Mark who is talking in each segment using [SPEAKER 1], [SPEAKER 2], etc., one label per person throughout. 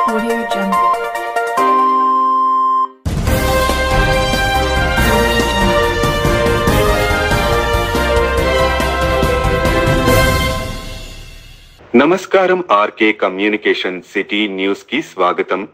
[SPEAKER 1] Audio Jungle.
[SPEAKER 2] నమస్కారం RK communication city news కి స్వాగతం.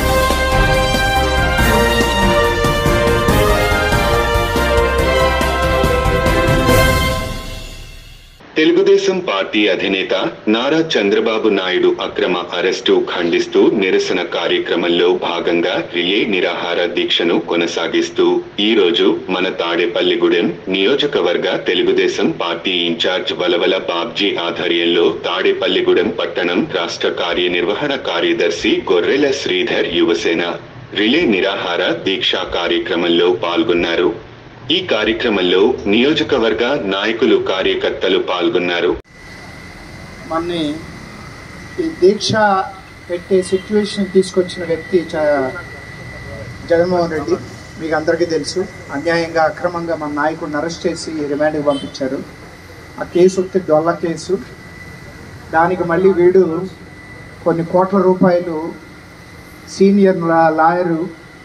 [SPEAKER 2] తెలుగుదేశం పార్టీ అధినేత నారా చంద్రబాబు నాయుడు అక్రమ అరెస్టు ఖండిస్తూ నిరసన కార్యక్రమంలో భాగంగా రిలే నిరాహార దీక్షను కొనసాగిస్తూ ఈ రోజు మన తాడేపల్లిగూడెం నియోజకవర్గ తెలుగుదేశం పార్టీ ఇన్ఛార్జ్ వలవల బాబ్జీ ఆధ్వర్యంలో తాడేపల్లిగూడెం పట్టణం రాష్ట్ర కార్యనిర్వహణ కార్యదర్శి గొర్రెల శ్రీధర్ యువసేన రిలే నిరాహార దీక్షా కార్యక్రమంలో పాల్గొన్నారు. ఈ కార్యక్రమంలో నియోజకవర్గ నాయకులు కార్యకర్తలు పాల్గొన్నారు.
[SPEAKER 3] మన్ని ఈ దీక్ష పెట్టే సిచ్యువేషన్ తీసుకొచ్చిన వ్యక్తి జగన్మోహన్ రెడ్డి. మీకు అందరికీ తెలుసు, అన్యాయంగా అక్రమంగా మన నాయకుడిని అరెస్ట్ చేసి రిమాండ్కి పంపించారు. ఆ కేసు వస్తే డొల్ల కేసు. దానికి మళ్ళీ వీడు కొన్ని కోట్ల రూపాయలు సీనియర్ లాయరు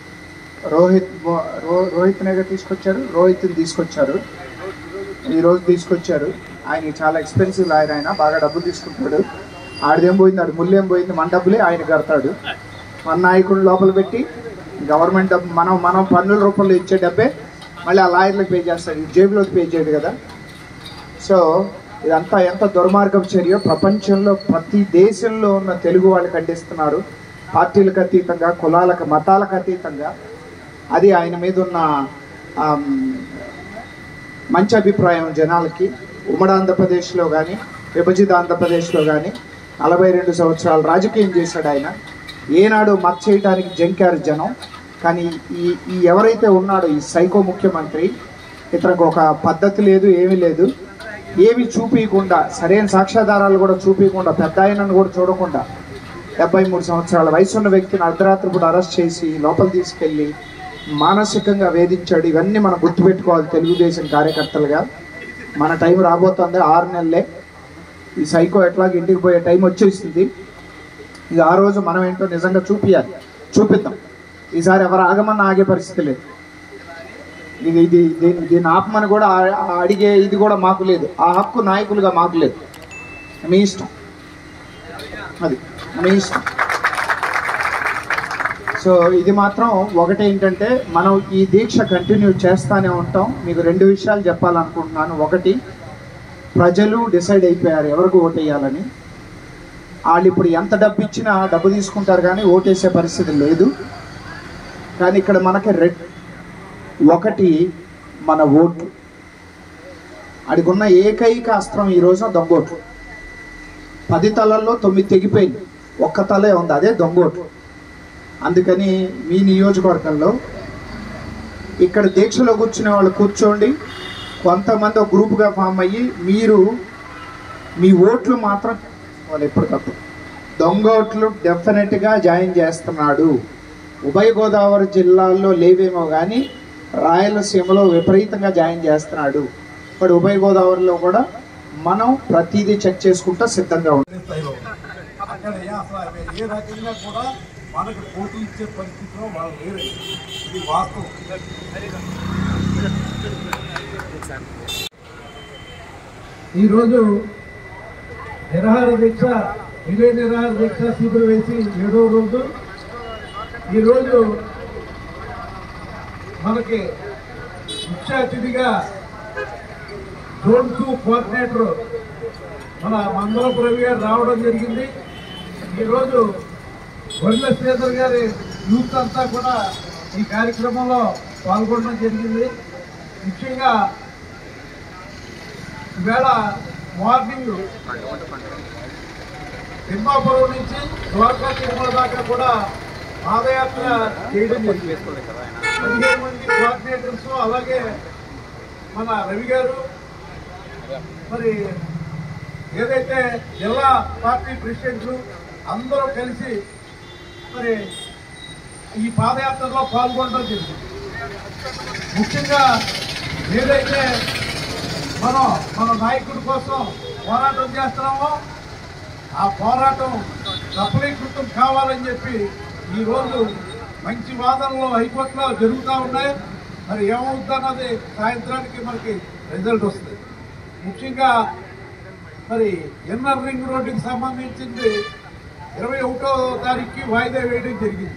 [SPEAKER 3] రోహిత్ని తీసుకొచ్చారు. ఈరోజు తీసుకొచ్చారు. ఆయన చాలా ఎక్స్పెన్సివ్ లాయర్, ఆయన బాగా డబ్బులు తీసుకుంటాడు. ఆడిదేం పోయింది, ఆడి ముళ్ళేం పోయింది, మన డబ్బులే ఆయన కడతాడు. మన నాయకుడు లోపల పెట్టి గవర్నమెంట్ డబ్బు మనం పన్నుల రూపంలో ఇచ్చే డబ్బే మళ్ళీ ఆ లాయర్లకు పే చేస్తాడు, జేబులోకి పే చేయడు కదా. సో ఇదంతా ఎంత దుర్మార్గం చర్య. ప్రపంచంలో ప్రతి దేశంలో ఉన్న తెలుగు వాళ్ళు ఖండిస్తున్నారు. పార్టీలకు అతీతంగా, కులాలకు మతాలకు అతీతంగా. అది ఆయన మీద ఉన్న మంచి అభిప్రాయం జనాలకి. ఉమ్మడి ఆంధ్రప్రదేశ్లో కానీ, విభజిత ఆంధ్రప్రదేశ్లో కానీ 42 సంవత్సరాలు రాజకీయం చేశాడు ఆయన. ఏనాడు మత చేయడానికి జంకారు జనం. కానీ ఈ ఎవరైతే ఉన్నాడో ఈ సైకో ముఖ్యమంత్రి, ఇతనికి ఒక పద్ధతి లేదు, ఏమీ లేదు. ఏమి చూపించకుండా, సరైన సాక్ష్యాధారాలు కూడా చూపించకుండా, పెద్ద ఆయనను కూడా చూడకుండా 73 సంవత్సరాల వయసున్న వ్యక్తిని అర్ధరాత్రి కూడా అరెస్ట్ చేసి లోపల తీసుకెళ్ళి మానసికంగా వేధించాడు. ఇవన్నీ మనం గుర్తుపెట్టుకోవాలి తెలుగుదేశం కార్యకర్తలుగా. మన టైం రాబోతుంది, 6 నెలలే. ఈ సైకో ఎట్లాగ ఇంటికి పోయే టైం వచ్చేసింది. ఇక ఆ రోజు మనం ఏంటో నిజంగా చూపిద్దాం. ఈసారి ఎవరు ఆగమని ఆగే పరిస్థితి లేదు. దీన్ని ఆపమని కూడా అడిగే ఇది కూడా మాకు లేదు. ఆ హక్కు నాయకులుగా మాకు లేదు. మీ ఇష్టం, అది మీ ఇష్టం. సో ఇది మాత్రం ఒకటేంటంటే, మనం ఈ దీక్ష కంటిన్యూ చేస్తూనే ఉంటాం. మీకు 2 విషయాలు చెప్పాలనుకుంటున్నాను. ఒకటి, ప్రజలు డిసైడ్ అయిపోయారు ఎవరికి ఓటేయాలని. వాళ్ళు ఇప్పుడు ఎంత డబ్బు ఇచ్చినా డబ్బు తీసుకుంటారు కానీ ఓటేసే పరిస్థితి లేదు. కానీ ఇక్కడ మనకి ఒకటి మన ఓట్లు. అడిగున్న ఏకైక అస్త్రం ఈ రోజున దొంగోట్లు. 10 తలల్లో 9 తెగిపోయింది, ఒక్క తలే ఉంది, అదే దొంగోట్లు. అందుకని మీ నియోజకవర్గంలో ఇక్కడ దీక్షలో కూర్చునే వాళ్ళు కూర్చోండి. కొంతమంది ఒక గ్రూప్గా ఫామ్ అయ్యి మీరు మీ ఓట్లు మాత్రం వాళ్ళు ఎప్పటికప్పుడు దొంగ ఓట్లు డెఫినెట్గా జాయిన్ చేస్తున్నాడు. ఉభయ గోదావరి జిల్లాల్లో లేవేమో కానీ రాయలసీమలో విపరీతంగా జాయిన్ చేస్తున్నాడు. ఇప్పుడు ఉభయ గోదావరిలో కూడా మనం ప్రతిదీ చెక్ చేసుకుంటూ సిద్ధంగా ఉంటాం.
[SPEAKER 4] మనకు పోటీ ఇచ్చే పరిస్థితిలో వాళ్ళు లేరు. ఇది వాస్తవం. ఈరోజు రిలే నిరాహార దీక్ష శిబిరం వేసి 7వ రోజు. ఈరోజు మనకి ముఖ్య అతిథిగా జోన్ 2 కోఆర్డినేటర్ మన మంగళపు రవి గారు రావడం జరిగింది. ఈరోజు గొర్రెల శ్రీధర్ గారి యూత్ అంతా కూడా ఈ కార్యక్రమంలో పాల్గొనడం జరిగింది. ముఖ్యంగా ఈవేళ మార్నింగ్ తిమ్మాపురం నుంచి ద్వారకా తిరుమల దాకా కూడా పాదయాత్ర చేయడం జరిగింది. 15 మంది కోఆర్డినేటర్స్, అలాగే మన రవి గారు, మరి ఏదైతే జిల్లా పార్టీ ప్రెసిడెంట్లు అందరూ కలిసి మరి ఈ పాదయాత్రలో పాల్గొనడం జరిగింది. ముఖ్యంగా ఏదైతే మన నాయకుడి కోసం పోరాటం చేస్తున్నామో ఆ పోరాటం సఫలీకృతం కావాలని చెప్పి ఈరోజు మంచి వాదనలు హైకోర్టులో జరుగుతూ ఉన్నాయి. మరి ఏమవుతుందన్నది సాయంత్రానికి మనకి రిజల్ట్ వస్తుంది. ముఖ్యంగా మరి ఇన్నర్ రింగ్ రోడ్డుకి సంబంధించింది 21వ తారీఖుకి వాయిదా వేయడం జరిగింది.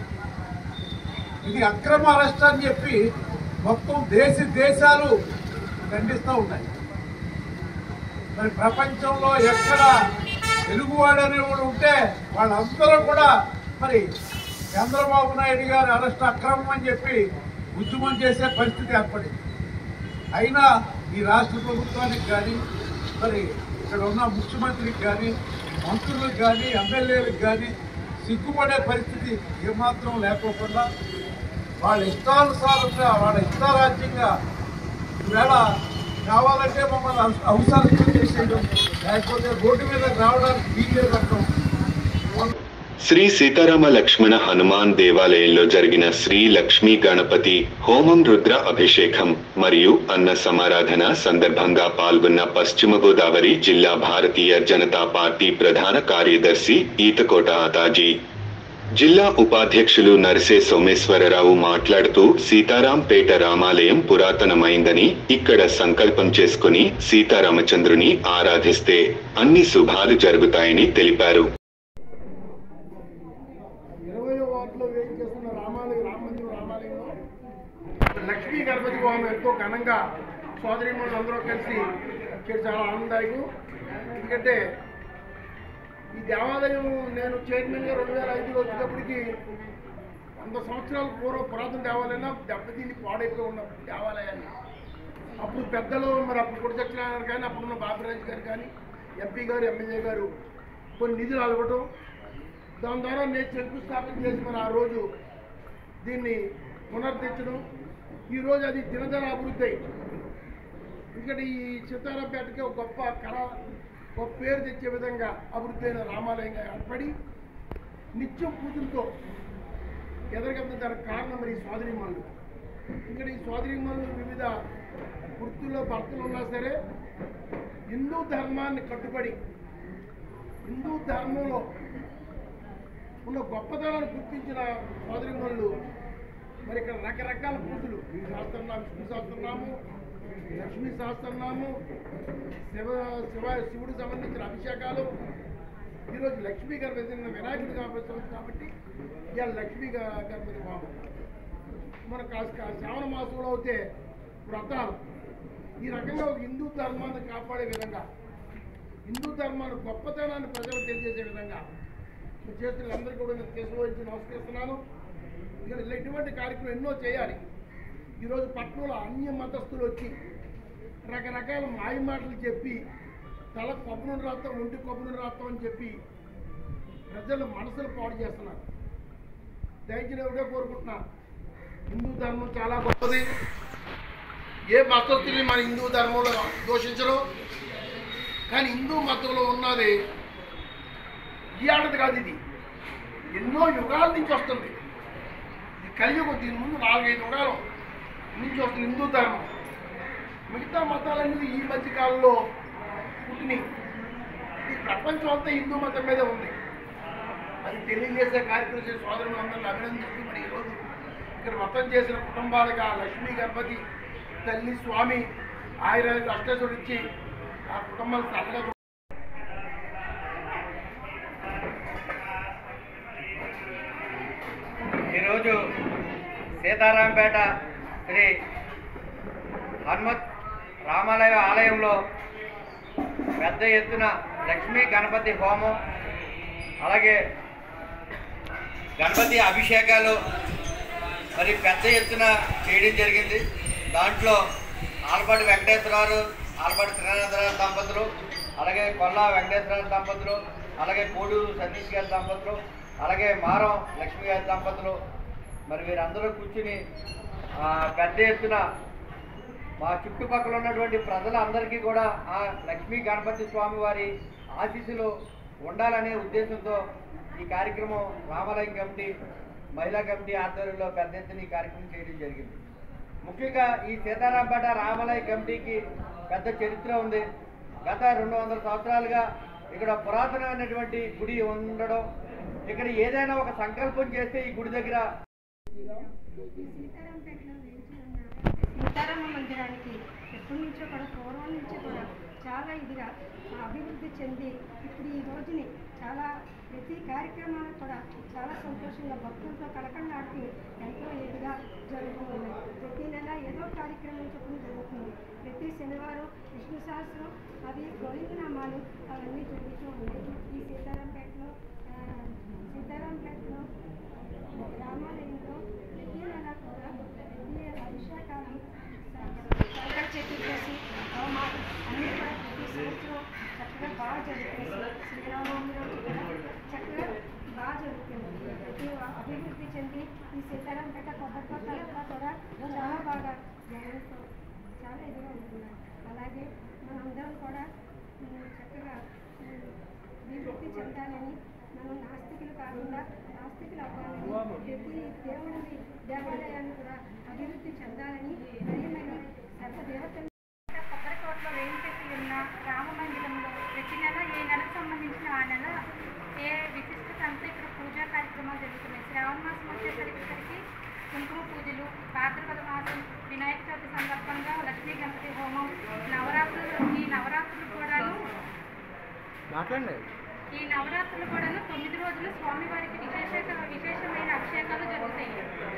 [SPEAKER 4] ఇది అక్రమ అరెస్ట్ అని చెప్పి మొత్తం దేశాలు ఖండిస్తూ ఉన్నాయి. మరి ప్రపంచంలో ఎక్కడ తెలుగువాడు అనేవాడు ఉంటే వాళ్ళందరూ కూడా మరి చంద్రబాబు నాయుడు గారి అరెస్ట్ అక్రమం అని చెప్పి ఉద్యమం చేసే పరిస్థితి ఏర్పడింది. అయినా ఈ రాష్ట్ర ప్రభుత్వానికి కానీ మరి ఇక్కడ ఉన్న ముఖ్యమంత్రికి కానీ మంత్రులకు కానీ ఎమ్మెల్యేలకు కానీ సిగ్గుపడే పరిస్థితి ఏమాత్రం లేకోకుండా వాళ్ళ ఇష్టానుసారంగా వాళ్ళ ఇష్టారాజ్యంగా ఈవేళ కావాలంటే మమ్మల్ని అవసరం చేసేయడం, లేకపోతే రోడ్డు మీద రావడానికి వీల్లేదంటాం.
[SPEAKER 2] శ్రీ సీతారామ లక్ష్మణ హనుమాన్ దేవాలయంలో జరిగిన శ్రీ లక్ష్మీ గణపతి హోమం, రుద్ర అభిషేకం మరియు అన్న సమారాధన సందర్భంగా పాల్గొన్న పశ్చిమ గోదావరి జిల్లా భారతీయ జనతా పార్టీ ప్రధాన కార్యదర్శి ఈతకోట ఆతాజీ, జిల్లా ఉపాధ్యక్షులు నరసే సోమేశ్వరరావు మాట్లాడుతూ సీతారాంపేట రామాలయం పురాతనమైందని, ఇక్కడ సంకల్పం చేసుకుని సీతారామచంద్రుని ఆరాధిస్తే అన్ని శుభాలు జరుగుతాయని తెలిపారు.
[SPEAKER 1] లక్ష్మీ గణపతి హోమం ఎంతో ఘనంగా సోదరీమణులు అందరూ కలిసి చాలా ఆనందదాయకం. ఎందుకంటే ఈ దేవాలయం నేను చైర్మన్గా 2005లో వచ్చేటప్పటికి 100 సంవత్సరాల పూర్వం పురాతన దేవాలయం దెబ్బతిని పాడైపోయి ఉన్న దేవాలయాన్ని అప్పుడు పెద్దలు మరి అప్పుడు కొడి సత్యనారాయణ కానీ అప్పుడున్న బాబిరాజు గారు కానీ ఎంపీ గారు ఎమ్మెల్యే గారు కొన్ని నిధులు అలవటం, దాని ద్వారా నేను శంకుస్థాపన చేసి మరి ఆ రోజు దీన్ని పునరుద్ధరించడం, ఈరోజు అది దినదిన అభివృద్ధి అయింది. ఎందుకంటే ఈ సీతారాంపేటకి ఒక గొప్ప పేరు తెచ్చే విధంగా అభివృద్ధి అయిన రామాలయంగా ఏర్పడి నిత్యం పూజలతో ఎదరగలుగుతున్న దానికి కారణం మరి ఈ సోదరీమణులు. ఇక్కడ ఈ సోదరీమణులు వివిధ వృత్తుల్లో భర్తలు ఉన్నా సరే హిందూ ధర్మాన్ని కట్టుబడి హిందూ ధర్మంలో ఉన్న గొప్పతనాన్ని గుర్తించిన సోదరీమణులు మరి ఇక్కడ రకరకాల పూజలు ఈ సహస్రనామం, విష్ణు సహస్రనామం, లక్ష్మీ సహస్రనామం, శివుడికి సంబంధించిన అభిషేకాలు, ఈరోజు లక్ష్మీ గణపతి వినాయకుడి కాబట్టి ఇవాళ లక్ష్మీ గణపతి హోమం. మన శ్రావణ మాసంలో అయితే వ్రతాలు ఈ రకంగా ఒక హిందూ ధర్మాన్ని కాపాడే విధంగా, హిందూ ధర్మాన్ని గొప్పతనాన్ని ప్రజలకు తెలియజేసే విధంగా చేస్తున్న అందరికీ కూడా నేను కేసు వహించి నమస్కరిస్తున్నాను. ఇక్కడ ఇటువంటి కార్యక్రమం ఎన్నో చేయాలి. ఈరోజు పట్టణంలో అన్య మతస్థులు వచ్చి రకరకాల మాయమాటలు చెప్పి తల కొబ్బరి రాస్తాం, ఒంటి కొబ్బరి రాస్తాం అని చెప్పి ప్రజల మనసులు పాడు చేస్తున్నారు. దయచేసి ఎవరే కోరుకుంటున్నా, హిందూ ధర్మం చాలా గొప్పది. ఏ మతస్థుల్ని మన హిందూ ధర్మంలో దోషించరు, కానీ హిందూ మతంలో ఉన్నది ఈ ఆడది కాదు, ఇది ఎన్నో యుగాల నుంచి వస్తుంది. ఇది కలియుగం, దీని ముందు 4-5 యుగాల నుంచి వస్తుంది హిందూ ధర్మం. మిగతా మతాలన్నీ ఈ మధ్య కాలంలో పుట్టినాయి. ఈ ప్రపంచం అంతా హిందూ మతం మీద ఉంది. అది తెలియజేసే కార్యక్రమం చేసే సోదరులందరినీ అభినందిస్తూ మరి ఈరోజు ఇక్కడ మతం చేసిన కుటుంబాలుగా లక్ష్మీ గణపతి తల్లి స్వామి ఆయుర్వేద అష్టేశ్వరుడు ఇచ్చి ఆ కుటుంబాలు చల్లగా.
[SPEAKER 5] ఈరోజు సీతారాంపేట శ్రీ హనుమత్ రామాలయ ఆలయంలో పెద్ద ఎత్తున లక్ష్మీ గణపతి హోమం, అలాగే గణపతి అభిషేకాలు మరి పెద్ద ఎత్తున చేయడం జరిగింది. దాంట్లో ఆలపాటి వెంకటేశ్వరరావు, ఆలపాటి త్రినాథరావు దంపతులు, అలాగే కొల్లా వెంకటేశ్వరరావు దంపతులు, అలాగే కోడూరు సతీష్ గారి దంపతులు, అలాగే మారం లక్ష్మి గారి దంపతులు మరి వీరందరూ కూర్చుని పెద్ద ఎత్తున మా చుట్టుపక్కల ఉన్నటువంటి ప్రజలందరికీ కూడా ఆ లక్ష్మీ గణపతి స్వామి వారి ఆశీస్సులు ఉండాలనే ఉద్దేశంతో ఈ కార్యక్రమం రామాలయం కమిటీ, మహిళా కమిటీ ఆధ్వర్యంలో పెద్ద ఎత్తున ఈ కార్యక్రమం చేయడం జరిగింది. ముఖ్యంగా ఈ సీతారాంపేట రామాలయ కమిటీకి పెద్ద చరిత్ర ఉంది. గత 200 సంవత్సరాలుగా ఇక్కడ పురాతనమైనటువంటి గుడి ఉండడం, ఇక్కడ ఏదైనా ఒక సంకల్పం చేస్తే ఈ గుడి దగ్గర
[SPEAKER 6] సీతారామ మందిరానికి ఎప్పటి నుంచో కూడా పూర్వం నుంచి కూడా చాలా ఇదిగా అభివృద్ధి చెంది ఇప్పుడు ఈ రోజుని చాలా ప్రతి కార్యక్రమాలు కూడా చాలా సంతోషంగా భక్తులతో కలకలాడుతూ ఎంతో ఇదిగా జరుగుతుంది. ప్రతి నెల ఏదో కార్యక్రమం చొప్పున జరుగుతుంది. ప్రతి శనివారం విష్ణు సహస్రం అవి గోవిందనామాలు అవన్నీ జరుగుతూ ఉన్నాయి. ఈ సీతారాంపేటలో రామాలయంలో ప్రతి నెల కూడా ప్రతి అభిషేకాలు సంకట చతుర్దశి హోమాలు అన్నీ కూడా ప్రతి సంవత్సరం చక్కగా బాగా జరుగుతుంది. శ్రీరామనవమి రోజు కూడా చక్కగా బాగా జరుగుతుంది. ప్రతి అభివృద్ధి చెంది ఈ సీతారాంపేట కొబ్బరికొత్తలంతా కూడా చాలా బాగా జనంతో చాలా ఇదిగా ఉంటున్నారు. అలాగే మనందరం కూడా చక్కగా అభివృద్ధి చెందాలని, మనం నాస్తికులు కాకుండా ఆస్తికులు అవ్వాలని, ప్రతి దేవుడి దేవాలయాన్ని కూడా అభివృద్ధి చెందాలని మరియు సర్వదేవతలు కొబ్బరికోటలో వేయించేసి ఉన్న రామ మందిరంలో ప్రతి నెల ఏ నెలకు సంబంధించిన ఆ నెల ఏ విశిష్టత అంతా ఇక్కడ పూజా కార్యక్రమాలు జరుగుతున్నాయి. శ్రావణ మాసం వచ్చేసరికి కుంకుమ పూజలు, భాద్రపద మాసం వినాయక చవితి సందర్భంగా లక్ష్మీ గణపతి హోమం, ఈ నవరాత్రులు కూడాను 9 రోజులు స్వామివారికి విశేషమైన అభిషేకాలు జరుగుతాయి.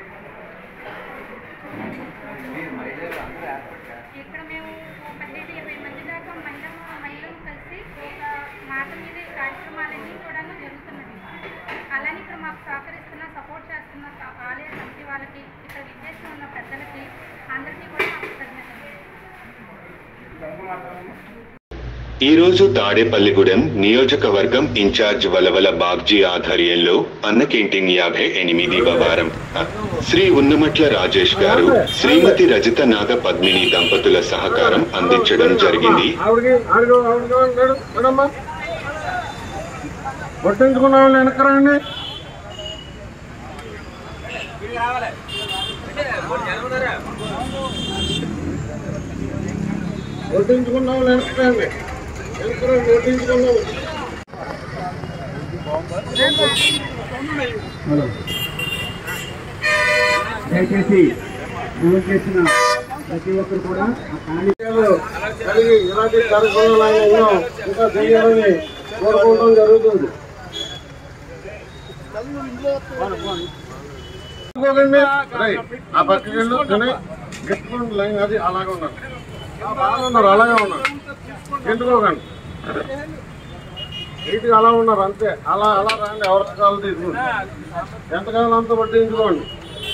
[SPEAKER 6] ఇక్కడ మేము 15-20 మంది దాకా మహిళలు కలిసి ఒక మాట మీద ఈ కార్యక్రమాలన్నీ కూడాను జరుగుతున్నవి. అలానే ఇక్కడ మాకు సహకరిస్తున్న సపోర్ట్ చేస్తున్న ఆలయ సమితి వాళ్ళకి, ఇక్కడ విద్యేస్తూ ఉన్న పెద్దలకి అందరికీ కూడా మాకు కృతజ్ఞతలు.
[SPEAKER 2] ఈరోజు తాడేపల్లిగూడెం నియోజకవర్గం ఇన్ఛార్జ్ వలవల బాగ్జీ ఆధ్వర్యంలో అన్న క్యాంటీన్ 58వ వారం శ్రీ ఉన్నమట్ల రాజేష్ గారు, శ్రీమతి రజిత నాగ పద్మిని దంపతుల సహకారం అందించడం జరిగింది.
[SPEAKER 3] దయచేసి ఫోన్ చేసిన ప్రతి ఒక్కరు కూడా కలిగి ఇలాంటి కార్యక్రమాలు ఇంకా చేయాలని కోరుకోవడం జరుగుతుంది. ఆ పక్కన లైన్ అది అలాగే ఉన్నారు, అలాగే ఉన్నారు, ఎందుకోకండి నీట్గా అలా ఉన్నారు అంతే. అలా రాండి, ఎవరికి కాలు తీసుకోండి, ఎంతకాలం అంత పట్టించుకోండి.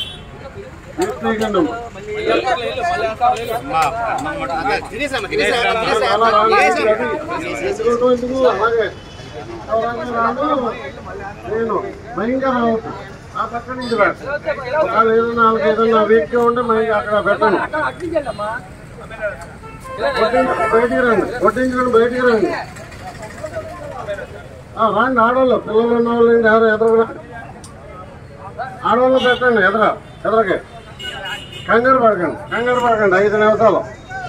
[SPEAKER 3] అలాగే నేను భయంగా రావచ్చు. ఆ పక్క నుంచి ఒకవేళ ఏదైనా వీక్గా ఉంటే అక్కడ పెట్టండి. బయటికి రండి, కొట్టించుకొని బయటికి రండి. రాండి ఆడవాళ్ళు, పిల్లలు ఉన్న వాళ్ళు ఎవరు ఎదురు ఆడవాళ్ళు పెట్టండి. ఎదరకి కంగారు పడకండి, 5 నిమిషాలు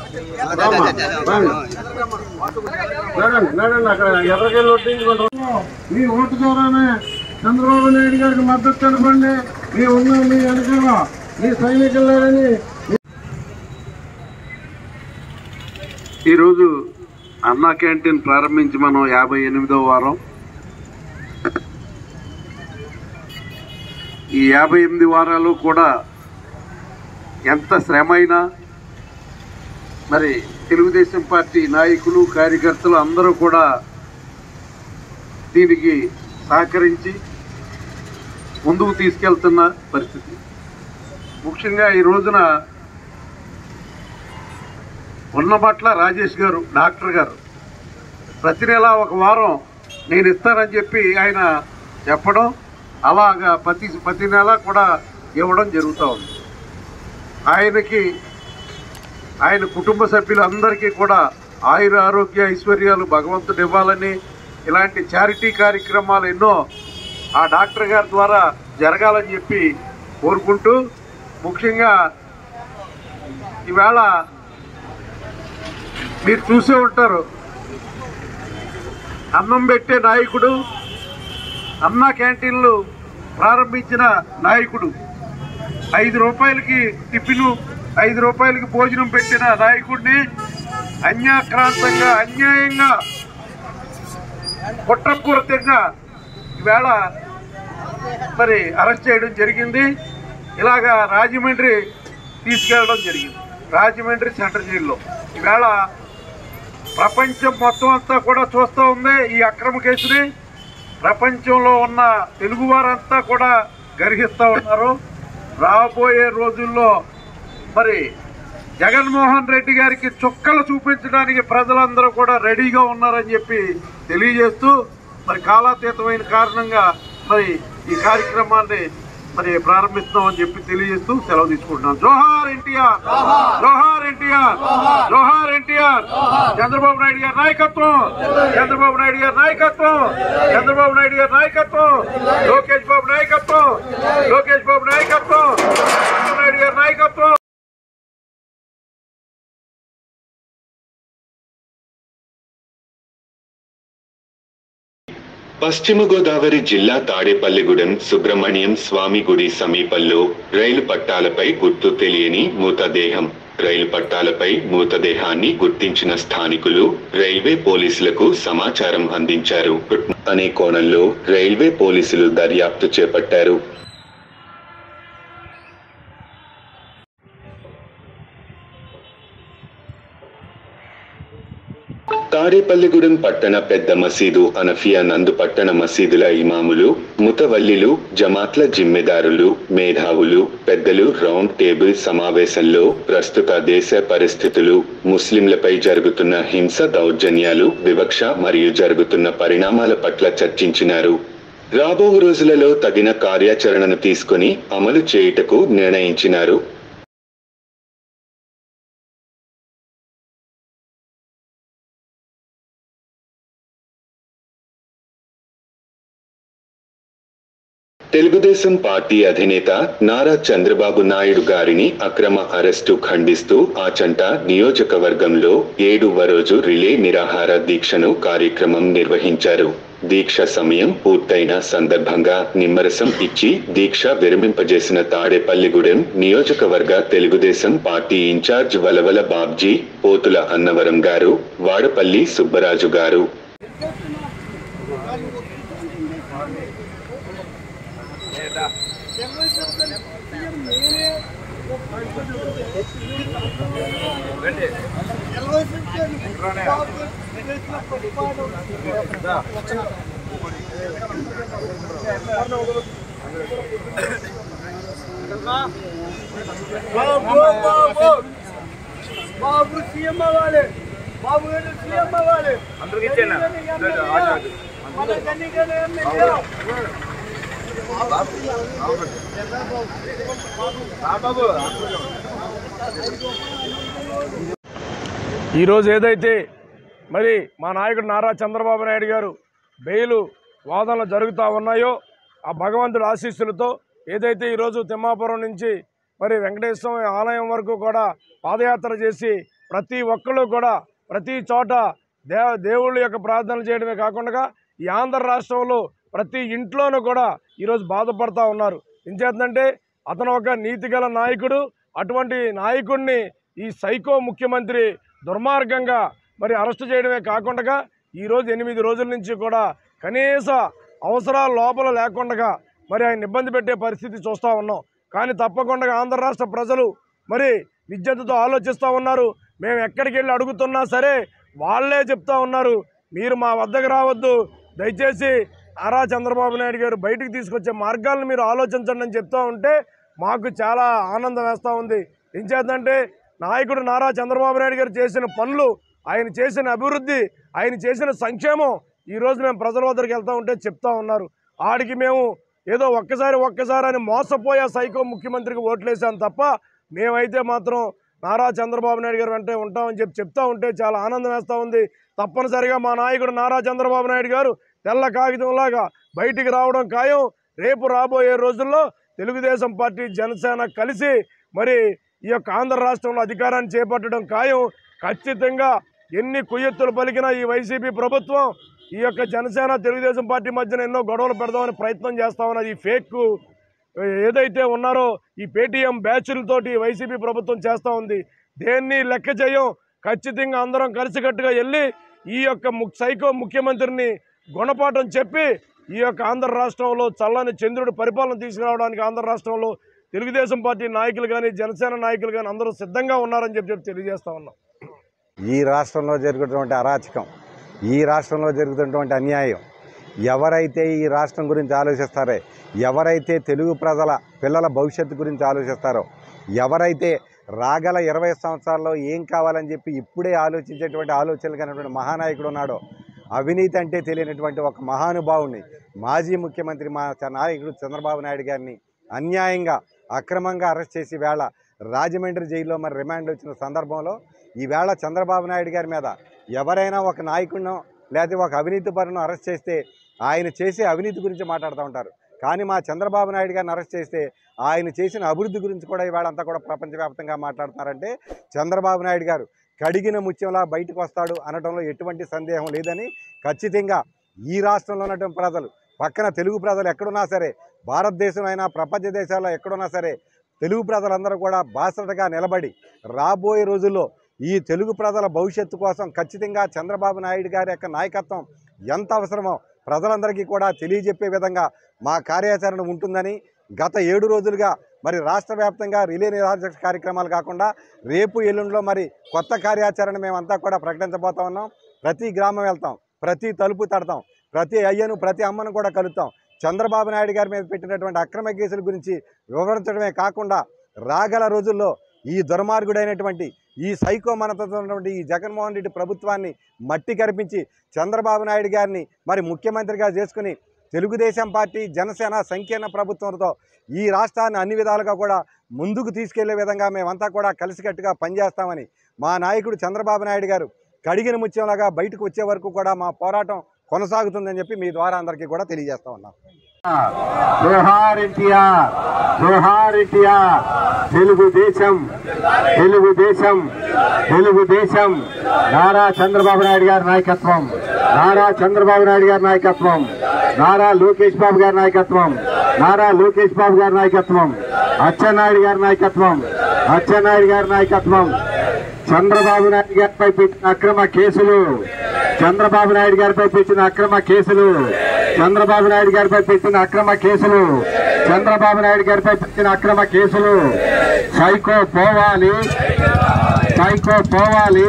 [SPEAKER 3] నడండి. అక్కడ ఎదరికెళ్ళి కొట్టించుకుంటారు. మీ ఓటు ద్వారానే చంద్రబాబు నాయుడు గారికి మద్దతు తెలపండి. మీ వెనకాల మీ సైనికులని.
[SPEAKER 4] ఈరోజు అన్నా క్యాంటీన్ ప్రారంభించి మనం 58వ వారం. ఈ 58 వారాలు కూడా ఎంత శ్రమ అయినా మరి తెలుగుదేశం పార్టీ నాయకులు, కార్యకర్తలు అందరూ కూడా దీనికి సహకరించి ముందుకు తీసుకెళ్తున్న పరిస్థితి. ముఖ్యంగా ఈ రోజున ఉన్నమట్ల రాజేష్ గారు, డాక్టర్ గారు, ప్రతి నెల ఒక వారం నేను ఇస్తానని చెప్పి ఆయన చెప్పడం, అలాగా ప్రతి నెల కూడా ఇవ్వడం జరుగుతూ ఉంది. ఆయనకి, ఆయన కుటుంబ సభ్యులందరికీ కూడా ఆయుర ఆరోగ్య ఐశ్వర్యాలు భగవంతుడు ఇవ్వాలని, ఇలాంటి చారిటీ కార్యక్రమాలు ఎన్నో ఆ డాక్టర్ గారి ద్వారా జరగాలని చెప్పి కోరుకుంటూ, ముఖ్యంగా ఈవేళ మీరు చూసే ఉంటారు, అన్నం పెట్టే నాయకుడు, అన్న క్యాంటీన్లు ప్రారంభించిన నాయకుడు. 5 రూపాయలకి టిఫిను, 5 రూపాయలకి భోజనం పెట్టిన నాయకుడిని అన్యాక్రాంతంగా, అన్యాయంగా, కుట్రపూరితంగా ఈవేళ మరి అరెస్ట్ చేయడం జరిగింది. ఇలాగా రాజమండ్రి తీసుకెళ్ళడం జరిగింది. రాజమండ్రి సెంట్రల్ జైల్లో ఈవేళ ప్రపంచం మొత్తం అంతా కూడా చూస్తూ ఉంది ఈ అక్రమ కేసుని. ప్రపంచంలో ఉన్న తెలుగువారంతా కూడా గర్హిస్తూ ఉన్నారు. రాబోయే రోజుల్లో మరి జగన్మోహన్ రెడ్డి గారికి చుక్కలు చూపించడానికి ప్రజలందరూ కూడా రెడీగా ఉన్నారని చెప్పి తెలియజేస్తూ మరి కాలాతీతమైన కారణంగా మరి ఈ కార్యక్రమాన్ని మరి ప్రారంభిస్తున్నామని చెప్పి తెలియజేస్తూ సెలవు తీసుకుంటున్నాం. జోహార్ ఎన్టీఆర్, జోహార్ ఎన్టీఆర్, జోహార్ ఎన్టీఆర్. చంద్రబాబు నాయుడు గారి నాయకత్వం, చంద్రబాబు నాయుడు గారి నాయకత్వం, చంద్రబాబు నాయుడు గారి నాయకత్వం, లోకేష్ బాబు నాయకత్వం, లోకేష్ బాబు నాయకత్వం, చంద్రబాబు నాయుడు గారి నాయకత్వం.
[SPEAKER 2] పశ్చిమ గోదావరి జిల్లా తాడేపల్లిగూడెం సుబ్రహ్మణ్యం స్వామి గుడి సమీపంలో రైలు పట్టాలపై గుర్తు తెలియని మృతదేహం. రైలు పట్టాలపై మృతదేహాన్ని గుర్తించిన స్థానికులు రైల్వే పోలీసులకు సమాచారం అందించారు. అనే కోణంలో రైల్వే పోలీసులు దర్యాప్తు చేపట్టారు. తాడేపల్లిగూడెం పట్టణ పెద్ద మసీదు, అనఫియా నందు పట్టణ మసీదుల ఇమాములు, ముతవల్లిలు, జమాత్ల జిమ్మెదారులు, మేధావులు, పెద్దలు రౌండ్ టేబుల్ సమావేశంలో ప్రస్తుత దేశ పరిస్థితులు, ముస్లింలపై జరుగుతున్న హింస, దౌర్జన్యాలు, వివక్ష మరియు జరుగుతున్న పరిణామాల పట్ల చర్చించినారు. రాబో రోజులలో తగిన కార్యాచరణను తీసుకుని అమలు చేయుటకు నిర్ణయించినారు. తెలుగుదేశం పార్టీ అధినేత నారా చంద్రబాబు నాయుడు గారిని అక్రమ అరెస్టు ఖండిస్తూ ఆచంట నియోజకవర్గంలో 7వ రోజు రిలే నిరాహార దీక్షను కార్యక్రమం నిర్వహించారు. దీక్ష సమయం పూర్తయిన సందర్భంగా నిమ్మరసం ఇచ్చి దీక్ష విరమింపజేసిన తాడేపల్లిగూడెం నియోజకవర్గ తెలుగుదేశం పార్టీ ఇన్ఛార్జ్ వలవల బాబ్జీ, పోతుల అన్నవరం గారు, వాడపల్లి సుబ్బరాజు గారు.
[SPEAKER 7] బాబు సీఎం అవ్వాలి, బాబు గారు సీఎం అవ్వాలి.
[SPEAKER 8] ఈరోజు ఏదైతే మరి మా నాయకుడు నారా చంద్రబాబు నాయుడు గారు బెయిలు వాదనలు జరుగుతూ ఉన్నాయో ఆ భగవంతుడి ఆశీస్సులతో ఏదైతే ఈరోజు తిమ్మాపురం నుంచి మరి వెంకటేశ్వర ఆలయం వరకు కూడా పాదయాత్ర చేసి ప్రతి ఒక్కళ్ళు కూడా ప్రతి చోట దేవుళ్ళ యొక్క ప్రార్థనలు చేయడమే కాకుండా ఈ ఆంధ్ర రాష్ట్రంలో ప్రతి ఇంట్లోనూ కూడా ఈరోజు బాధపడుతూ ఉన్నారు. ఎంచేతంటే అతను ఒక నీతిగల నాయకుడు. అటువంటి నాయకుడిని ఈ సైకో ముఖ్యమంత్రి దుర్మార్గంగా మరి అరెస్టు చేయడమే కాకుండా ఈరోజు 8 రోజుల నుంచి కూడా కనీస అవసరాల లోపల లేకుండా మరి ఆయన ఇబ్బంది పెట్టే పరిస్థితి చూస్తూ ఉన్నాం. కానీ తప్పకుండా ఆంధ్ర రాష్ట్ర ప్రజలు మరి విజ్ఞతతో ఆలోచిస్తూ ఉన్నారు. మేము ఎక్కడికి వెళ్ళి అడుగుతున్నా సరే వాళ్ళే చెప్తా ఉన్నారు, మీరు మా వద్దకు రావద్దు, దయచేసి నారా చంద్రబాబు నాయుడు గారు బయటికి తీసుకొచ్చే మార్గాలను మీరు ఆలోచించండి అని చెప్తూ ఉంటే మాకు చాలా ఆనందం వేస్తూ ఉంది. ఏం చేద్దంటే నాయకుడు నారా చంద్రబాబు నాయుడు గారు చేసిన పనులు, ఆయన చేసిన అభివృద్ధి, ఆయన చేసిన సంక్షేమం ఈరోజు మేము ప్రజల వద్దకు వెళ్తూ ఉంటే చెప్తా ఉన్నారు. ఆడికి మేము ఏదో ఒక్కసారి అని మోసపోయే సైకో ముఖ్యమంత్రికి ఓట్లేసాం తప్ప మేమైతే మాత్రం నారా చంద్రబాబు నాయుడు గారు వెంటే ఉంటామని చెప్తా ఉంటే చాలా ఆనందం వేస్తూ ఉంది. తప్పనిసరిగా మా నాయకుడు నారా చంద్రబాబు నాయుడు గారు తెల్ల కాగితంలాగా బయటికి రావడం ఖాయం. రేపు రాబోయే రోజుల్లో తెలుగుదేశం పార్టీ, జనసేన కలిసి మరి ఈ యొక్క ఆంధ్ర రాష్ట్రంలో అధికారాన్ని చేపట్టడం ఖాయం. ఖచ్చితంగా ఎన్ని కుయ్యెత్తులు పలికినా ఈ వైసీపీ ప్రభుత్వం ఈ యొక్క జనసేన తెలుగుదేశం పార్టీ మధ్యన ఎన్నో గొడవలు పెడదామని ప్రయత్నం చేస్తా ఉన్నది. ఈ ఫేక్ ఏదైతే ఉన్నారో ఈ పేటీఎం బ్యాచ్లతోటి వైసీపీ ప్రభుత్వం చేస్తూ ఉంది. దేన్ని లెక్క చేయం. ఖచ్చితంగా అందరం కలిసికట్టుగా వెళ్ళి ఈ యొక్క సైకో ముఖ్యమంత్రిని గుణపాఠం చెప్పి ఈ యొక్క ఆంధ్ర రాష్ట్రంలో చల్లని చంద్రుడి పరిపాలన తీసుకురావడానికి ఆంధ్ర రాష్ట్రంలో తెలుగుదేశం పార్టీ నాయకులు కానీ జనసేన నాయకులు కానీ అందరూ సిద్ధంగా ఉన్నారని చెప్పి తెలియజేస్తా ఉన్నాం.
[SPEAKER 9] ఈ రాష్ట్రంలో జరుగుతున్నటువంటి అరాచకం, ఈ రాష్ట్రంలో జరుగుతున్నటువంటి అన్యాయం, ఎవరైతే ఈ రాష్ట్రం గురించి ఆలోచిస్తారో, ఎవరైతే తెలుగు ప్రజల పిల్లల భవిష్యత్తు గురించి ఆలోచిస్తారో, ఎవరైతే రాగల 20 సంవత్సరాల్లో ఏం కావాలని చెప్పి ఇప్పుడే ఆలోచించేటువంటి ఆలోచనలు కనేటువంటి మహానాయకుడు ఉన్నాడో, అవినీతి అంటే తెలియనటువంటి ఒక మహానుభావుని మాజీ ముఖ్యమంత్రి మా నాయకుడు చంద్రబాబు నాయుడు గారిని అన్యాయంగా అక్రమంగా అరెస్ట్ చేసి వేళ రాజమండ్రి జైల్లో మరి రిమాండ్ వచ్చిన సందర్భంలో ఈవేళ చంద్రబాబు నాయుడు గారి మీద ఎవరైనా ఒక నాయకుడినో లేదా ఒక అవినీతి పరును అరెస్ట్ చేస్తే ఆయన చేసే అవినీతి గురించి మాట్లాడుతూ ఉంటారు. కానీ మా చంద్రబాబు నాయుడు గారిని అరెస్ట్ చేస్తే ఆయన చేసిన అభివృద్ధి గురించి కూడా ఈవేళ అంతా కూడా ప్రపంచవ్యాప్తంగా మాట్లాడుతున్నారంటే చంద్రబాబు నాయుడు గారు కడిగిన ముత్యంలా బయటకు వస్తాడు అనడంలో ఎటువంటి సందేహం లేదని ఖచ్చితంగా ఈ రాష్ట్రంలో ఉన్నటువంటి ప్రజలు, పక్కన తెలుగు ప్రజలు ఎక్కడున్నా సరే, భారతదేశంలో అయినా ప్రపంచ దేశాల్లో ఎక్కడున్నా సరే, తెలుగు ప్రజలందరూ కూడా బాసటగా నిలబడి రాబోయే రోజుల్లో ఈ తెలుగు ప్రజల భవిష్యత్తు కోసం ఖచ్చితంగా చంద్రబాబు నాయుడు గారి యొక్క నాయకత్వం ఎంత అవసరమో ప్రజలందరికీ కూడా తెలియజెప్పే విధంగా మా కార్యాచరణ ఉంటుందని గత 7 రోజులుగా మరి రాష్ట్ర వ్యాప్తంగా రిలే నిరాహార కార్యక్రమాలు కాకుండా రేపు ఎల్లుండిలో మరి కొత్త కార్యాచరణ మేమంతా కూడా ప్రకటించబోతా ఉన్నాం. ప్రతి గ్రామం వెళ్తాం, ప్రతి తలుపు తడతాం, ప్రతి అయ్యను ప్రతి అమ్మను కూడా కలుస్తాం. చంద్రబాబు నాయుడు గారి మీద పెట్టినటువంటి అక్రమ కేసుల గురించి వివరించడమే కాకుండా రాగల రోజుల్లో ఈ దుర్మార్గుడైనటువంటి ఈ సైకో మనతోటువంటి ఈ జగన్మోహన్ రెడ్డి ప్రభుత్వాన్ని మట్టి కరిపించి చంద్రబాబు నాయుడు గారిని మరి ముఖ్యమంత్రిగా చేసుకుని తెలుగుదేశం పార్టీ జనసేన సంకీర్ణ ప్రభుత్వంతో ఈ రాష్ట్రాన్ని అన్ని విధాలుగా కూడా ముందుకు తీసుకెళ్లే విధంగా మేమంతా కూడా కలిసికట్టుగా పనిచేస్తామని మా నాయకుడు చంద్రబాబు నాయుడు గారు కడిగిన ముత్యంలాగా బయటకు వచ్చే వరకు కూడా మా పోరాటం కొనసాగుతుందని చెప్పి మీ ద్వారా అందరికీ కూడా తెలియజేస్తా ఉన్నాం.
[SPEAKER 10] జోహార్ ఎన్టీఆర్, జోహార్ ఎన్టీఆర్. తెలుగుదేశం, తెలుగుదేశం, తెలుగుదేశం. నారా చంద్రబాబు నాయుడు గారి నాయకత్వం, నారా చంద్రబాబు నాయుడు గారి నాయకత్వం, నారా లోకేష్ బాబు గారి నాయకత్వం, నారా లోకేష్ బాబు గారి నాయకత్వం, అచ్చెన్నాయుడు గారి నాయకత్వం, అచ్చెన్నాయుడు గారి నాయకత్వం. చంద్రబాబు నాయుడు గారిపై పెట్టిన అక్రమ కేసులు, చంద్రబాబు నాయుడు గారిపై పెట్టిన అక్రమ కేసులు, చంద్రబాబు నాయుడు గారిపై పెట్టిన అక్రమ కేసులు, చంద్రబాబు నాయుడు గారిపై పెట్టిన అక్రమ కేసులు. సైకో పోవాలి, సైకో పోవాలి,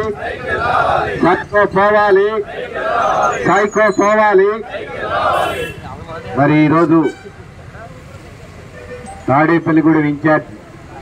[SPEAKER 10] సైకో పోవాలి, సైకో పోవాలి. మరి ఈరోజు తాడేపల్లిగూడెం ఇన్ఛార్జ్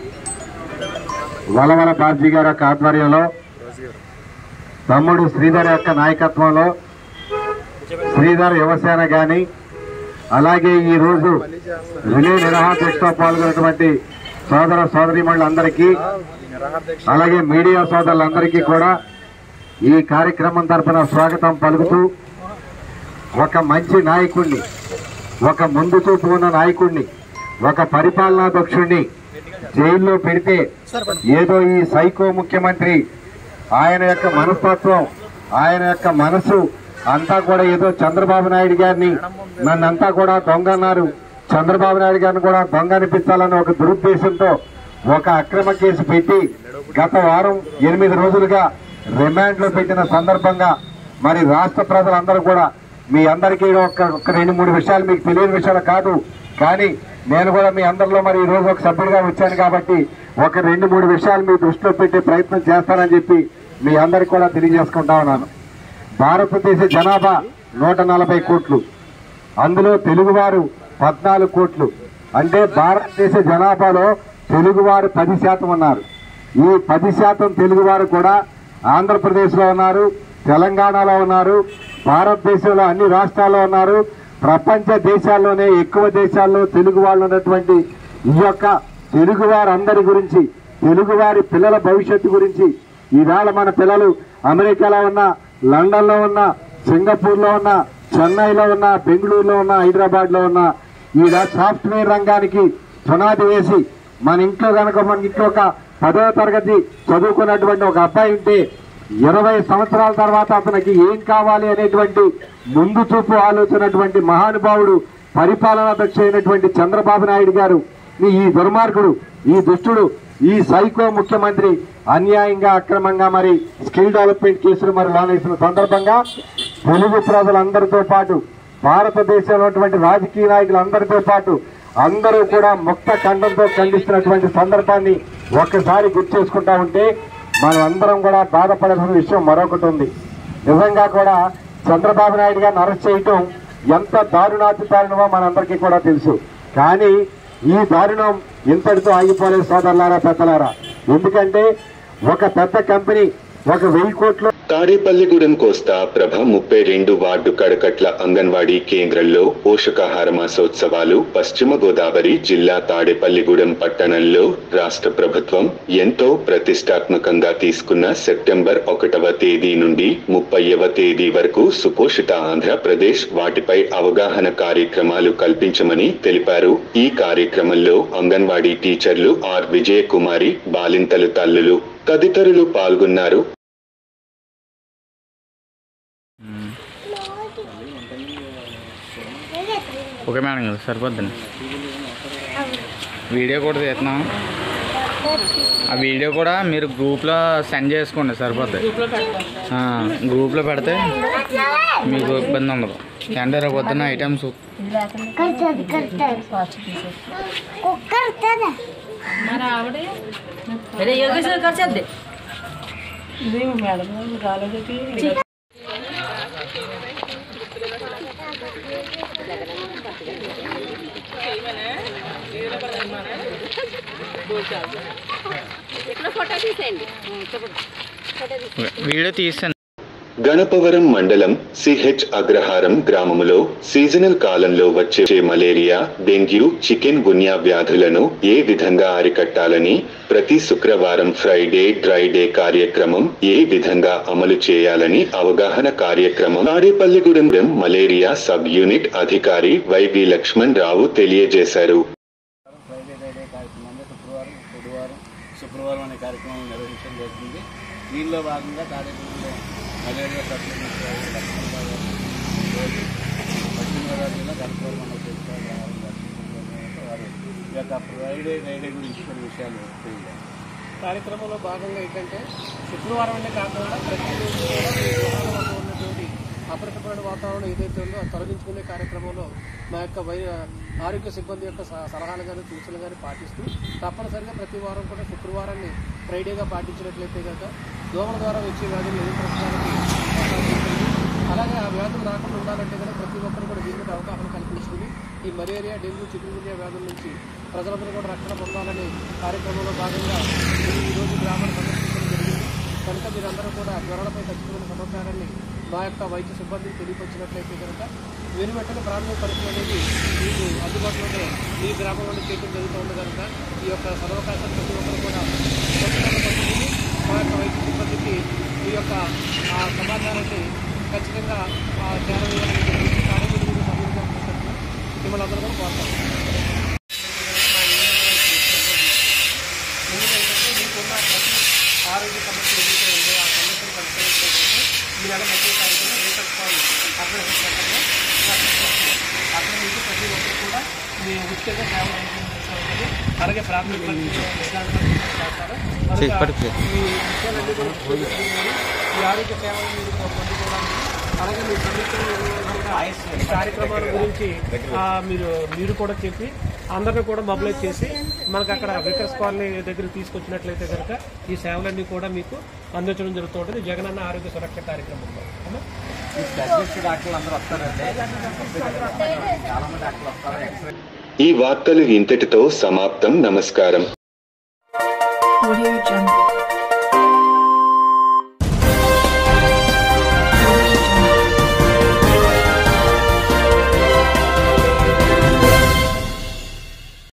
[SPEAKER 10] వలవల బాబ్జీ గారి యొక్క ఆధ్వర్యంలో, తమ్ముడు శ్రీధర్ యొక్క నాయకత్వంలో శ్రీధర్ యువసేన కానీ, అలాగే ఈరోజు రిలే నిరాహార దీక్షలో పాల్గొన్నటువంటి సోదర సోదరీమణులందరికీ, అలాగే మీడియా సోదరులందరికీ కూడా ఈ కార్యక్రమం తరఫున స్వాగతం పలుకుతూ, ఒక మంచి నాయకుడిని, ఒక ముందు చూపు ఉన్న నాయకుడిని, ఒక పరిపాలనా దక్షుడిని జైల్లో పెడితే ఏదో ఈ సైకో ముఖ్యమంత్రి ఆయన యొక్క మనస్తత్వం, ఆయన యొక్క మనసు అంతా కూడా ఏదో చంద్రబాబు నాయుడు గారిని నన్నంతా కూడా దొంగ అన్నారు, చంద్రబాబు నాయుడు గారిని కూడా దొంగ అనిపించాలన్న ఒక దురుద్దేశంతో ఒక అక్రమ కేసు పెట్టి గత వారం 8 రోజులుగా రిమాండ్ లో పెట్టిన సందర్భంగా మరి రాష్ట్ర ప్రజలందరూ కూడా మీ అందరికీ ఒక 2-3 విషయాలు మీకు తెలియని విషయాలు కాదు, కానీ నేను కూడా మీ అందరిలో మరి ఈ రోజు ఒక సభ్యుడిగా వచ్చాను కాబట్టి ఒక 2-3 విషయాలు మీ దృష్టిలో పెట్టే ప్రయత్నం చేస్తానని చెప్పి మీ అందరికీ కూడా తెలియజేసుకుంటా ఉన్నాను. భారతదేశ జనాభా 140 కోట్లు, అందులో తెలుగువారు 14 కోట్లు. అంటే భారతదేశ జనాభాలో తెలుగువారు 10% ఉన్నారు. ఈ 10% తెలుగువారు కూడా ఆంధ్రప్రదేశ్లో ఉన్నారు, తెలంగాణలో ఉన్నారు, భారతదేశంలో అన్ని రాష్ట్రాల్లో ఉన్నారు. ప్రపంచ దేశాల్లోనే ఎక్కువ దేశాల్లో తెలుగు వాళ్ళు ఉన్నటువంటి ఈ యొక్క తెలుగువారందరి గురించి, తెలుగువారి పిల్లల భవిష్యత్తు గురించి ఈవేళ మన పిల్లలు అమెరికాలో ఉన్న, లండన్లో ఉన్న, సింగపూర్లో ఉన్న, చెన్నైలో ఉన్న, బెంగళూరులో ఉన్న, హైదరాబాద్లో ఉన్న ఈ సాఫ్ట్వేర్ రంగానికి పునాది వేసి మన ఇంట్లో కనుక మన ఇంట్లో ఒక 10వ తరగతి చదువుకున్నటువంటి ఒక అబ్బాయి ఉంటే 20 సంవత్సరాల తర్వాత అతనికి ఏం కావాలి అనేటువంటి ముందు చూపు ఆలోచనటువంటి మహానుభావుడు, పరిపాలనా దక్ష అయినటువంటి చంద్రబాబు నాయుడు గారు ఈ దుర్మార్గుడు, ఈ దుష్టుడు, ఈ సైకో ముఖ్యమంత్రి అన్యాయంగా అక్రమంగా మరి స్కిల్ డెవలప్మెంట్ కేసులు మరి లానేసిన సందర్భంగా తెలుగు ప్రజలందరితో పాటు భారతదేశంలో ఉన్నటువంటి రాజకీయ నాయకులందరితో పాటు అందరూ కూడా ముక్త ఖండంతో ఖండిస్తున్నటువంటి సందర్భాన్ని ఒక్కసారి గుర్తు చేసుకుంటా ఉంటే మనం అందరం కూడా బాధపడాల్సిన విషయం మరొకటి ఉంది. నిజంగా కూడా చంద్రబాబు నాయుడు గారిని అరెస్ట్ చేయటం ఎంత దారుణాతి దారుణమో మనందరికీ కూడా తెలుసు. కానీ ఈ దారుణం ఇంతటితో ఆగిపోలేదు సోదరులారా, పెద్దలారా. ఎందుకంటే ఒక పెద్ద కంపెనీ 1,000 కోట్లు.
[SPEAKER 2] తాడేపల్లిగూడెం కోస్తా ప్రభ 32 వార్డు కడకట్ల అంగన్వాడీ కేంద్రంలో పోషకాహార మాసోత్సవాలు. పశ్చిమ గోదావరి జిల్లా తాడేపల్లిగూడెం పట్టణంలో రాష్ట్ర ప్రభుత్వం ఎంతో ప్రతిష్టాత్మకంగా తీసుకున్న సెప్టెంబర్ 1వ తేదీ నుండి 30వ తేదీ వరకు సుపోషిత ఆంధ్రప్రదేశ్ వాటిపై అవగాహన కార్యక్రమాలు కల్పించమని తెలిపారు. ఈ కార్యక్రమంలో అంగన్వాడీ టీచర్లు ఆర్ విజయకుమారి, బాలింతలు తల్లులు తదితరులు పాల్గొన్నారు.
[SPEAKER 11] ఓకే మేడం కదా, సరిపోద్దండి. వీడియో కూడా తీస్తున్నాం, ఆ వీడియో కూడా మీరు గ్రూప్లో సెండ్ చేసుకోండి, సరిపోద్ది. గ్రూప్లో పెడితే మీకు ఇబ్బంది ఉండదు. అంటే రేపు పొద్దున్న ఐటమ్స్ వీడియో తీసాను.
[SPEAKER 2] గణపవరం మండలం సిహెచ్ అగ్రహారం గ్రామములో సీజనల్ కాలంలో వచ్చే మలేరియా, డెంగ్యూ, చికెన్ గున్యా వ్యాధులను ఏ విధంగా అరికట్టాలని ప్రతి శుక్రవారం ఫ్రైడే డ్రై డే కార్యక్రమం ఏ విధంగా అమలు చేయాలని అవగాహన కార్యక్రమం తాడేపల్లిగూడెం మలేరియా సబ్ యూనిట్ అధికారి వైవి లక్ష్మణ్ రావు తెలియజేశారు.
[SPEAKER 12] శుక్రవారం అనే కార్యక్రమం నిర్వహించడం జరుగుతుంది. దీనిలో భాగంగా తాడేపల్లిగూడెం మలేరియా సప్లిమెంట్ పశ్చిమ గోదావరి జిల్లా గణపవరం వారు ఈ యొక్క ఫ్రైడే రైడే గురించి కొన్ని విషయాలు తెలియజేయాలి.
[SPEAKER 13] కార్యక్రమంలో భాగంగా ఏంటంటే శుక్రవారం అనే కాకుండా ప్రతిరోజు ఉన్నటువంటి అపరిశుభ్రమైన వాతావరణం ఏదైతే ఉందో అది తొలగించుకునే కార్యక్రమంలో మా యొక్క ఆరోగ్య సిబ్బంది యొక్క సలహాలు కానీ సూచనలు కానీ పాటిస్తూ తప్పనిసరిగా ప్రతి వారం కూడా శుక్రవారాన్ని ఫ్రైడేగా పాటించినట్లయితే కనుక దోమల ద్వారా వచ్చే వ్యాధులు నియంత్రించడానికి అలాగే ఆ వ్యాధులు రాకుండా ఉండాలంటే కనుక ప్రతి ఒక్కరు కూడా దీని మీద అవగాహన కల్పించుకుని ఈ మలేరియా, డెంగ్యూ, చికెన్ గున్యా వ్యాధుల నుంచి ప్రజలందరూ కూడా రక్షణ పొందాలనే కార్యక్రమంలో భాగంగా ఈరోజు గ్రామాన్ని సందర్శించడం జరిగింది. కనుక మీరందరూ కూడా జ్వరాలపై ఖచ్చితమైన సమాచారాన్ని మా యొక్క వైద్య సిబ్బందికి తెలియపరిచినట్లయితే కనుక వెనువెంటనే ప్రాథమిక పరీక్షలు అనేది మీకు అందుబాటులోనే ఈ గ్రామంలో చేయడం జరుగుతుంది. కనుక ఈ యొక్క సదవకాశాన్ని ప్రతి ఒక్కరు కూడా పట్టుకుని మా యొక్క వైద్య సిబ్బందికి ఈ యొక్క సమాచారాన్ని ఖచ్చితంగా చేరవేయాలని కార్యక్రమం సమీక్షించాలని మిమ్మల్ని అందరూ కూడా కోరుతాం. మీకున్న ప్రతి ఆరోగ్య సమస్యలు ఏదైతే ఉందో ఆ సమస్యలు పరిష్కరించడానికి ఈ నెల మొత్తం కార్యక్రమం ఏకత్వాలు అభ్యర్థించడంలో అక్కడ మీకు ప్రతి ఒక్కరు కూడా మీ ఉచితంగా సేవ ఉంటుంది. అలాగే ప్రాథమిక చేస్తారు. ఈ విషయాలన్నీ కూడా ఈ ఆరోగ్య సేవలు మీరు పొందుకోవడానికి అలాగే మీ సమీక్ష కార్యక్రమాల గురించి మీరు కూడా చెప్పి అందరినీ కూడా మొబిలైజ్ చేసి మనకు అక్కడ వికర్స్ కాలనీ దగ్గర తీసుకొచ్చినట్లయితే కనుక ఈ సేవలన్నీ కూడా మీకు అందించడం జరుగుతూ ఉంటుంది. జగనన్న ఆరోగ్య సురక్ష కార్యక్రమంలో
[SPEAKER 2] ఈ వార్తలు ఇంతటితో సమాప్తం. నమస్కారం.